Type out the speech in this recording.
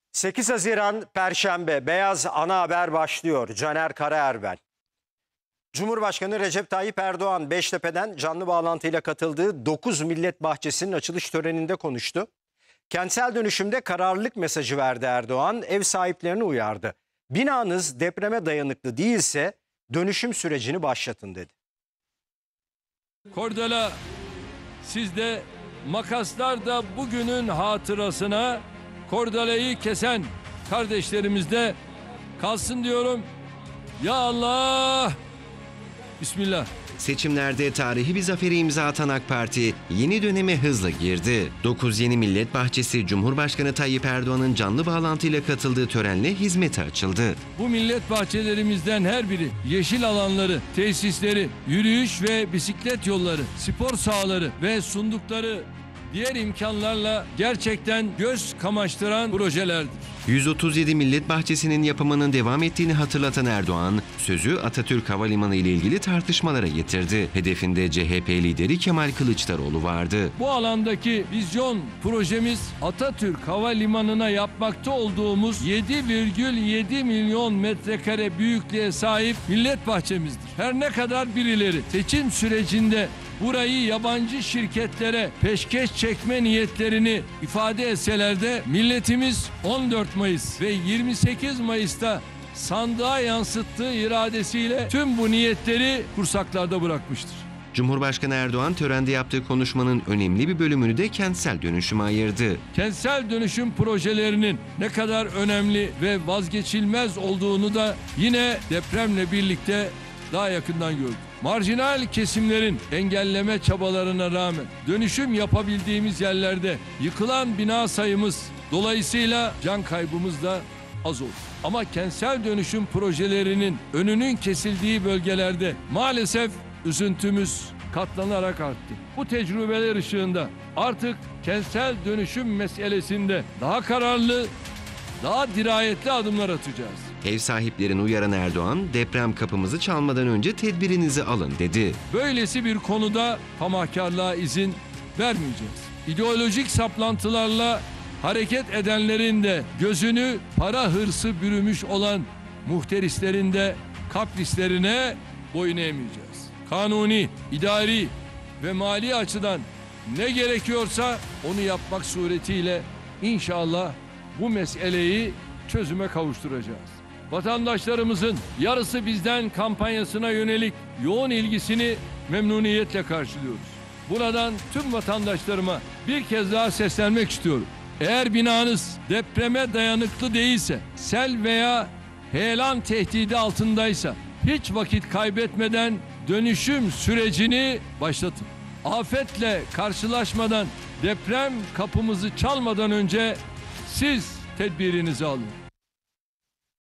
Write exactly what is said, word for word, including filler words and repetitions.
sekiz Haziran Perşembe Beyaz Ana Haber başlıyor. Caner Karaerben. Cumhurbaşkanı Recep Tayyip Erdoğan Beştepe'den canlı bağlantıyla katıldığı dokuz Millet Bahçesi'nin açılış töreninde konuştu. Kentsel dönüşümde kararlılık mesajı verdi Erdoğan, ev sahiplerini uyardı. Binanız depreme dayanıklı değilse dönüşüm sürecini başlatın dedi. Kordela sizde, makaslar da bugünün hatırasına kordelayı kesen kardeşlerimizde kalsın diyorum. Ya Allah! Bismillah. Seçimlerde tarihi bir zaferi imza atan AK Parti yeni döneme hızla girdi. dokuz yeni Millet Bahçesi Cumhurbaşkanı Tayyip Erdoğan'ın canlı bağlantıyla katıldığı törenle hizmete açıldı. Bu millet bahçelerimizden her biri yeşil alanları, tesisleri, yürüyüş ve bisiklet yolları, spor sahaları ve sundukları diğer imkanlarla gerçekten göz kamaştıran projelerdir. yüz otuz yedi Millet Bahçesi'nin yapımının devam ettiğini hatırlatan Erdoğan, sözü Atatürk Havalimanı ile ilgili tartışmalara getirdi. Hedefinde C H P lideri Kemal Kılıçdaroğlu vardı. Bu alandaki vizyon projemiz Atatürk Havalimanı'na yapmakta olduğumuz yedi virgül yedi milyon metrekare büyüklüğe sahip millet bahçemizdir. Her ne kadar birileri seçim sürecinde burayı yabancı şirketlere peşkeş çekme niyetlerini ifade etseler de milletimiz on dört Mayıs ve yirmi sekiz Mayıs'ta sandığa yansıttığı iradesiyle tüm bu niyetleri kursaklarda bırakmıştır. Cumhurbaşkanı Erdoğan törende yaptığı konuşmanın önemli bir bölümünü de kentsel dönüşüme ayırdı. Kentsel dönüşüm projelerinin ne kadar önemli ve vazgeçilmez olduğunu da yine depremle birlikte daha yakından gördük. Marjinal kesimlerin engelleme çabalarına rağmen dönüşüm yapabildiğimiz yerlerde yıkılan bina sayımız, dolayısıyla can kaybımız da az oldu. Ama kentsel dönüşüm projelerinin önünün kesildiği bölgelerde maalesef üzüntümüz katlanarak arttı. Bu tecrübeler ışığında artık kentsel dönüşüm meselesinde daha kararlı, daha dirayetli adımlar atacağız. Ev sahiplerini uyaran Erdoğan, deprem kapımızı çalmadan önce tedbirinizi alın dedi. Böylesi bir konuda tamahkarlığa izin vermeyeceğiz. İdeolojik saplantılarla hareket edenlerin de gözünü para hırsı bürümüş olan muhterislerin de kaprislerine boyun eğmeyeceğiz. Kanuni, idari ve mali açıdan ne gerekiyorsa onu yapmak suretiyle inşallah bu meseleyi çözüme kavuşturacağız. Vatandaşlarımızın yarısı bizden kampanyasına yönelik yoğun ilgisini memnuniyetle karşılıyoruz. Buradan tüm vatandaşlarıma bir kez daha seslenmek istiyorum. Eğer binanız depreme dayanıklı değilse, sel veya heyelan tehdidi altındaysa hiç vakit kaybetmeden dönüşüm sürecini başlatın. Afetle karşılaşmadan, deprem kapımızı çalmadan önce siz tedbirinizi alın.